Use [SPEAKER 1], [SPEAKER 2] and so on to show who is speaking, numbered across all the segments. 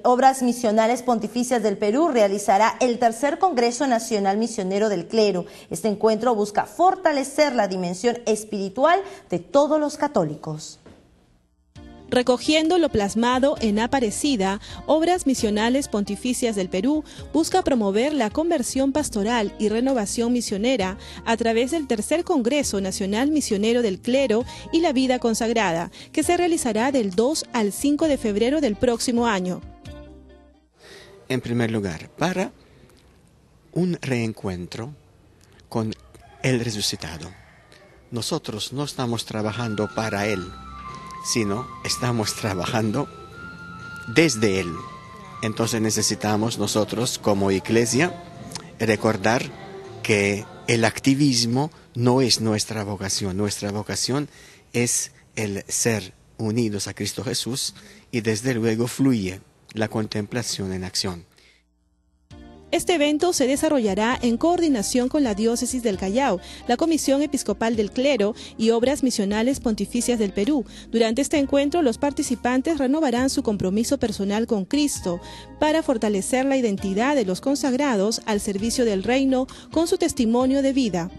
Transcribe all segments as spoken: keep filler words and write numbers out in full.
[SPEAKER 1] Obras Misionales Pontificias del Perú realizará el tercer Congreso Nacional Misionero del Clero. Este encuentro busca fortalecer la dimensión espiritual de todos los católicos.
[SPEAKER 2] Recogiendo lo plasmado en Aparecida, Obras Misionales Pontificias del Perú busca promover la conversión pastoral y renovación misionera a través del tercer Congreso Nacional Misionero del Clero y la Vida Consagrada, que se realizará del dos al cinco de febrero del próximo año.
[SPEAKER 3] En primer lugar, para un reencuentro con el resucitado. Nosotros no estamos trabajando para Él, sino estamos trabajando desde Él. Entonces necesitamos nosotros como iglesia recordar que el activismo no es nuestra vocación. Nuestra vocación es el ser unidos a Cristo Jesús y desde luego fluye la contemplación en acción.
[SPEAKER 2] Este evento se desarrollará en coordinación con la Diócesis del Callao, la Comisión Episcopal del Clero y Obras Misionales Pontificias del Perú. Durante este encuentro, los participantes renovarán su compromiso personal con Cristo para fortalecer la identidad de los consagrados al servicio del reino con su testimonio de vida.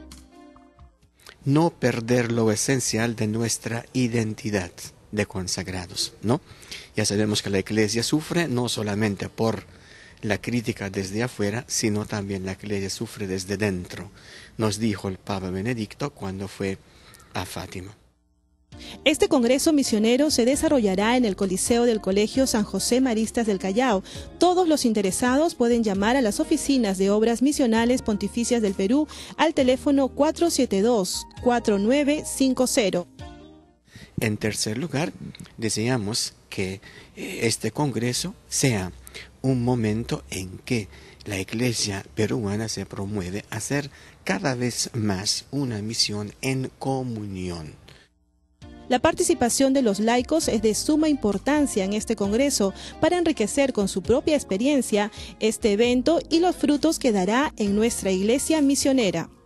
[SPEAKER 3] No perder lo esencial de nuestra identidad de consagrados, ¿no? Ya sabemos que la Iglesia sufre no solamente por la crítica desde afuera, sino también la Iglesia sufre desde dentro, nos dijo el Papa Benedicto cuando fue a Fátima.
[SPEAKER 2] Este Congreso Misionero se desarrollará en el Coliseo del Colegio San José Maristas del Callao. Todos los interesados pueden llamar a las oficinas de Obras Misionales Pontificias del Perú al teléfono cuatro siete dos, cuatro nueve cinco cero.
[SPEAKER 3] En tercer lugar, deseamos que este Congreso sea un momento en que la Iglesia peruana se promueve a hacer cada vez más una misión en comunión.
[SPEAKER 2] La participación de los laicos es de suma importancia en este Congreso para enriquecer con su propia experiencia este evento y los frutos que dará en nuestra Iglesia misionera.